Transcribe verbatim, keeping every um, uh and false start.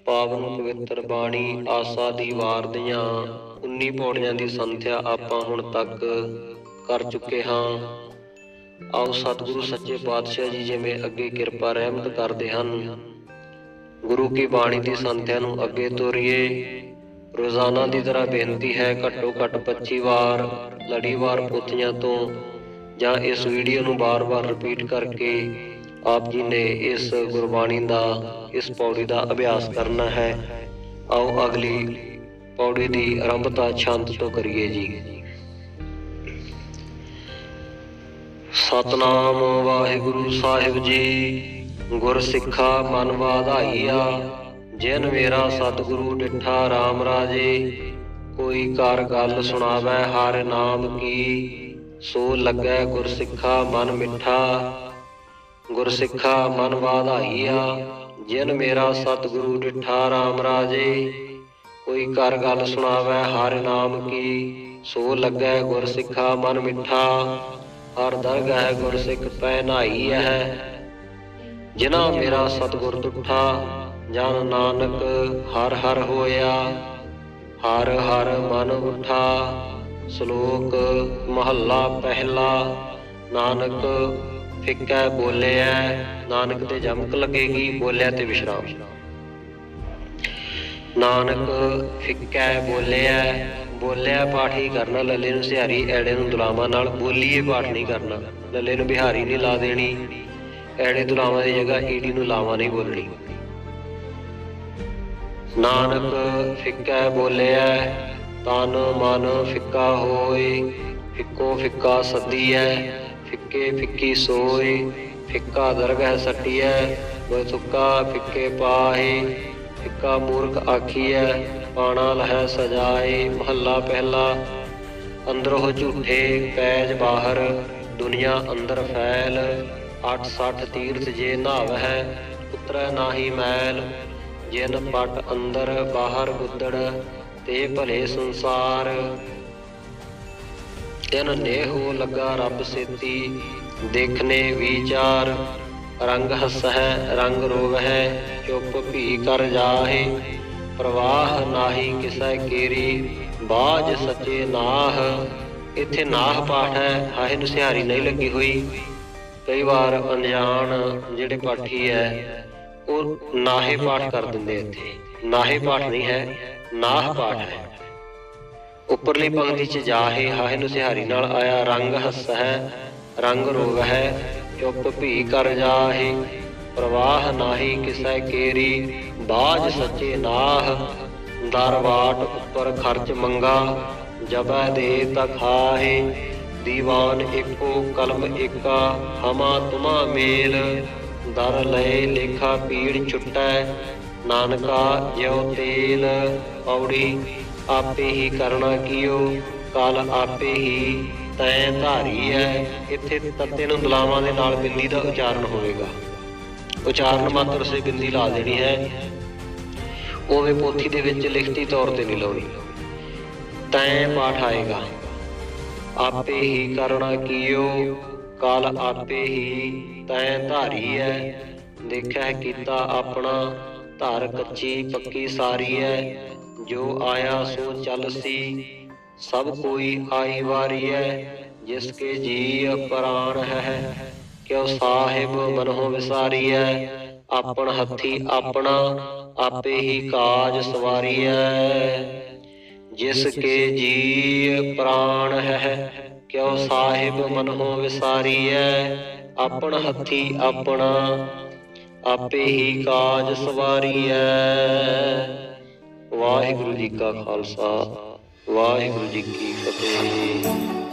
पावन पवित्र बाणी आसा दी वार दियां उन्नी पौड़ियां दी संथ्या आपां हुण तक कर चुके हां। आओ सतगुरु सच्चे पातशाह जी जिवें अगे किरपा रहमत करदे हन, गुरु की बाणी की संथ्या नूं अगे तोरीए। रोजाना की तरह बेनती है घट्टो घट्ट पच्ची वार लड़ीवार पोथियां तो जां इस वीडियो नूं बार बार रिपीट करके आप जी ने इस गुरबाणी का इस पौड़ी का अभ्यास करना है। आओ अगली पौड़ी की आरंभता छंद तो करिए जी। सतनाम वाहिगुरु साहिब जी, गुर सिखा मन वाधाइया, जिन मेरा सतगुरु डिठा राम राजे। कोई कर गल सुनावै हर नाम की, सो लगै गुर सिखा मन मिठा। गुर सिखा मन वाधाइया, जिन मेरा सतगुरु डिठा राम राजे। कोई कर गल सुनावै हर नाम की, सो लगै गुर सिखा मन मिठा। हर दरगह गुर सिख पहनाई है, जिना मेरा सतगुर दुठा। जन नानक हर हर होया, हर हर मन उठा। श्लोक महला पहला। नानक फिकै बोलिया, नानक ते जमक लगेगी, बोलिया ते विश्राम। नानक फिकै बोलिया, बोलिया पाठ ही करना, लले नूं सिहारी ऐड़े नूं दुलावां नाल बोलीए पाठ नहीं करना। लले नूं बिहारी नहीं ला देनी, ऐड़े दुलावां की जगह ईड़ी नूं लावां नहीं बोलनी। नानक फिकै बोलिया, तन मन फिक्का होए। फिक्को फिक्का सद्दीऐ, फिक्के फिक्की सोए। फिक्का दरगह सट्टीऐ, बसुक्का फिक्के पाहे। फिक्का मूर्ख आखीऐ, पाना लहै सजाए। महला पहला। अंदरों झूठे पैज बाहर, दुनिया अंदर फैल। अठ सठ तीर्थ जे नहावै, उतरै नाही मैल। जिन पट अंदर बाहर गुदड़, ते भले संसार। तिन नेहो लगा रब सेती, देखने विचार। रंग हसै रंग रोवै, चुप भी कर जाहे। प्रवाह नाही किसै केरी, बाज सचे नाह। इत्थे नाह पाठ है, हाहे नूं सिहारी नहीं लगी हुई। कई बार अनजान जिहड़े पाठी है वो नाहे पाठ कर दिंदे। इत्थे नाहे पाठ नहीं है, नाह पाठ है। उपरली पंक्ति च जाहे, हाहे नूं सिहारी नाल आया। रंग हसै रंग रोवै, चुप भी कर जाहे। प्रवाह नाही किसै केरी, बाज सचे नाह। दरवाट उपर खर्च मंगा, जबै दे तखाहे। दीवान एको कलम एका, हमा तुमा मेल। दर लए लेखा पीड़ छुटै, नानका ज्यो तेल। पौड़ी आपे ही करना कियो, कल आपे ही तैं धारी है। इत्थे तत्ते नूं दुलावां दे नाल बिंदी दा उचारण होवेगा। उचारण मात्र से बिंदी ला देनी है, उवें पोथी दे विच लिखती तौर ते नहीं लाउणी। तैं पाठ आएगा। आपे ही करना कियो, कल आपे ही तैं धारी है। देखै कीता अपना, धर कच्ची पक्की सारी है। जो आया सो चल सी, सब कोई आई वारी है। जिसके जी प्राण है, क्यों साहिब मनों विसारी है। अपन हथी अपना, आपे ही काज सवारी है। जिसके जी प्राण है, क्यों साहिब मनों विसारी है। अपन हथी अपना, आपे ही काज सवारी है। वाहिगुरु जी का खालसा, वाहिगुरु जी की फतेह।